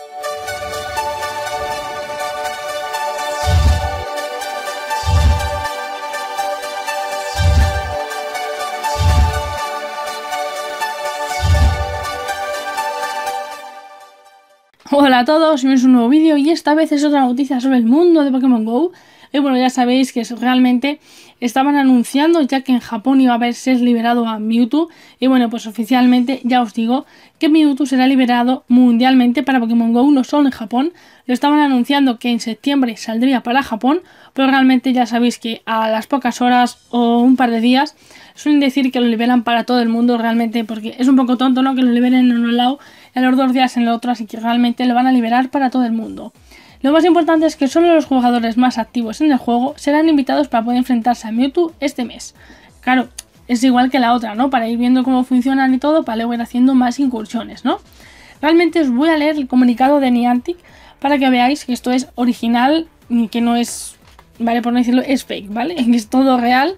Hola a todos, bienvenidos a un nuevo vídeo y esta vez es otra noticia sobre el mundo de Pokémon GO. Y bueno, ya sabéis que realmente estaban anunciando ya que en Japón iba a ser liberado a Mewtwo. Y bueno, pues oficialmente ya os digo que Mewtwo será liberado mundialmente para Pokémon GO, no solo en Japón. Lo estaban anunciando que en septiembre saldría para Japón, pero realmente ya sabéis que a las pocas horas o un par de días suelen decir que lo liberan para todo el mundo realmente, porque es un poco tonto, ¿no?, que lo liberen en un lado y a los 2 días en el otro, así que realmente lo van a liberar para todo el mundo. Lo más importante es que solo los jugadores más activos en el juego serán invitados para poder enfrentarse a Mewtwo este mes. Claro, es igual que la otra, ¿no?, para ir viendo cómo funcionan y todo, para luego ir haciendo más incursiones, ¿no? Realmente os voy a leer el comunicado de Niantic para que veáis que esto es original y que no es, vale, por no decirlo, es fake, ¿vale? Que es todo real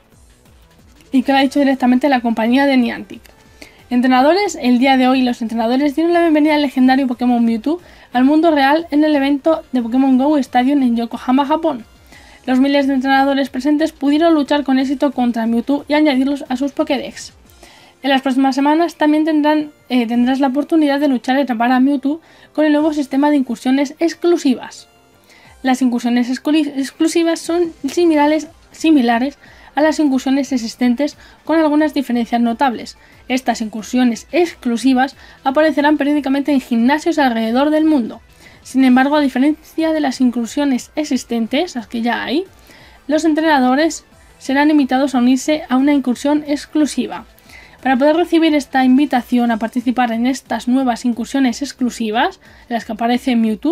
y que lo ha dicho directamente la compañía de Niantic. Entrenadores, el día de hoy los entrenadores dieron la bienvenida al legendario Pokémon Mewtwo al mundo real en el evento de Pokémon GO Stadium en Yokohama, Japón. Los miles de entrenadores presentes pudieron luchar con éxito contra Mewtwo y añadirlos a sus Pokédex. En las próximas semanas también tendrás la oportunidad de luchar y atrapar a Mewtwo con el nuevo sistema de incursiones exclusivas. Las incursiones exclusivas son similares a las incursiones existentes con algunas diferencias notables. Estas incursiones exclusivas aparecerán periódicamente en gimnasios alrededor del mundo. Sin embargo, a diferencia de las incursiones existentes, las que ya hay, los entrenadores serán invitados a unirse a una incursión exclusiva. Para poder recibir esta invitación a participar en estas nuevas incursiones exclusivas, en las que aparece Mewtwo,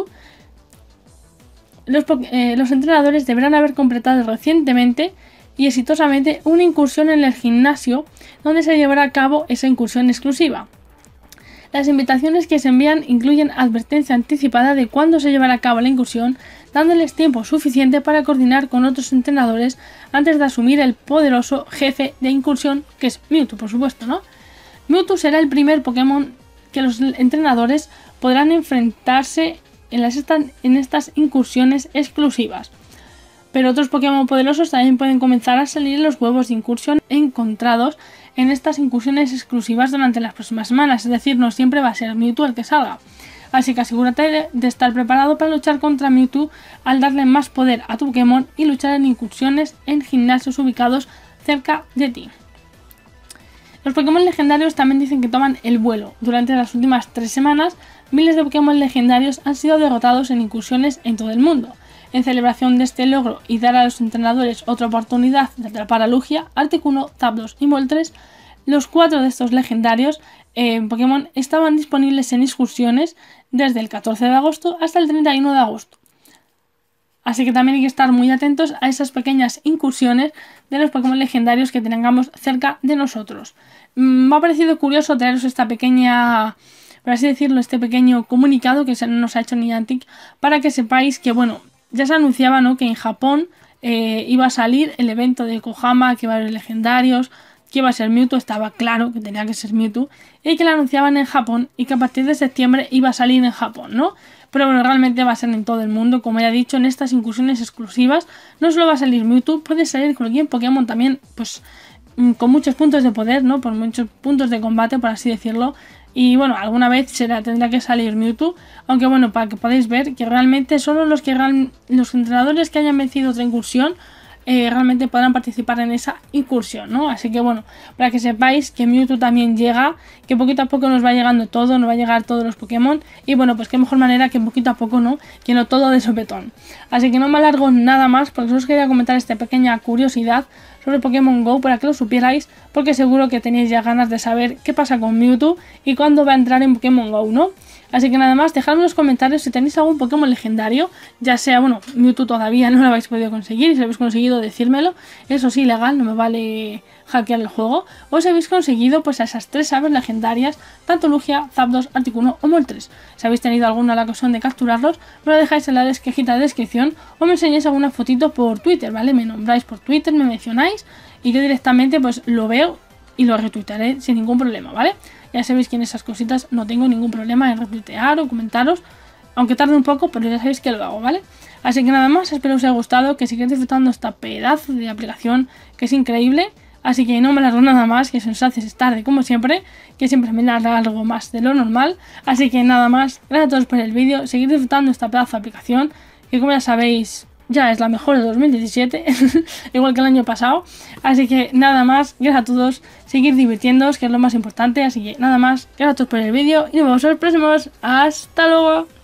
los entrenadores deberán haber completado recientemente y exitosamente una incursión en el gimnasio donde se llevará a cabo esa incursión exclusiva. Las invitaciones que se envían incluyen advertencia anticipada de cuándo se llevará a cabo la incursión, dándoles tiempo suficiente para coordinar con otros entrenadores antes de asumir el poderoso jefe de incursión, que es Mewtwo, por supuesto, ¿no? Mewtwo será el primer Pokémon que los entrenadores podrán enfrentarse en estas incursiones exclusivas. Pero otros Pokémon poderosos también pueden comenzar a salir en los huevos de incursión encontrados en estas incursiones exclusivas durante las próximas semanas, es decir, no siempre va a ser Mewtwo el que salga. Así que asegúrate de estar preparado para luchar contra Mewtwo al darle más poder a tu Pokémon y luchar en incursiones en gimnasios ubicados cerca de ti. Los Pokémon legendarios también dicen que toman el vuelo. Durante las últimas 3 semanas, miles de Pokémon legendarios han sido derrotados en incursiones en todo el mundo. En celebración de este logro y dar a los entrenadores otra oportunidad de atrapar a Lugia, Articuno, Zapdos y Moltres, los 4 de estos legendarios Pokémon estaban disponibles en excursiones desde el 14 de agosto hasta el 31 de agosto. Así que también hay que estar muy atentos a esas pequeñas incursiones de los Pokémon legendarios que tengamos cerca de nosotros. Me ha parecido curioso traeros esta pequeña, por así decirlo, este pequeño comunicado que nos ha hecho Niantic para que sepáis que, bueno, ya se anunciaba, ¿no?, que en Japón iba a salir el evento de Yokohama, que iba a haber legendarios, que iba a ser Mewtwo, estaba claro que tenía que ser Mewtwo, y que lo anunciaban en Japón y que a partir de septiembre iba a salir en Japón, ¿no? Pero bueno, realmente va a ser en todo el mundo, como ya he dicho, en estas incursiones exclusivas. No solo va a salir Mewtwo, puede salir cualquier Pokémon también, pues con muchos puntos de poder, ¿no?, por muchos puntos de combate, por así decirlo. Y bueno, alguna vez tendrá que salir Mewtwo, aunque bueno, para que podáis ver que realmente solo los entrenadores que hayan vencido otra incursión realmente podrán participar en esa incursión, ¿no? Así que bueno, para que sepáis que Mewtwo también llega, que poquito a poco nos va llegando todo, nos va a llegar todos los Pokémon, y bueno, pues qué mejor manera que poquito a poco, ¿no?, que no todo de sopetón. Así que no me alargo nada más, porque solo os quería comentar esta pequeña curiosidad sobre Pokémon GO para que lo supierais, porque seguro que tenéis ya ganas de saber qué pasa con Mewtwo y cuándo va a entrar en Pokémon GO, ¿no? Así que nada más, dejadme en los comentarios si tenéis algún Pokémon legendario, ya sea, bueno, Mewtwo todavía no lo habéis podido conseguir, y si lo habéis conseguido, decírmelo, eso sí, legal, no me vale hackear el juego, o si habéis conseguido pues a esas 3 aves legendarias, tanto Lugia, Zapdos, Articuno o Moltres. Si habéis tenido alguna la ocasión de capturarlos, me lo dejáis en la cajita de descripción o me enseñáis alguna fotito por Twitter, ¿vale? Me nombráis por Twitter, me mencionáis y yo directamente pues lo veo y lo retuitaré sin ningún problema, ¿vale? Ya sabéis que en esas cositas no tengo ningún problema en retuitear o comentaros, aunque tarde un poco, pero ya sabéis que lo hago, ¿vale? Así que nada más, espero que os haya gustado, que sigáis disfrutando esta pedazo de aplicación que es increíble. Así que no me largo nada más, que se nos hace tarde como siempre, que siempre me largo más de lo normal. Así que nada más, gracias a todos por el vídeo, seguid disfrutando esta pedazo de aplicación, que como ya sabéis, ya es la mejor de 2017, igual que el año pasado. Así que nada más, gracias a todos, seguir divirtiéndoos, que es lo más importante. Así que nada más, gracias a todos por el vídeo y nos vemos en los próximos. ¡Hasta luego!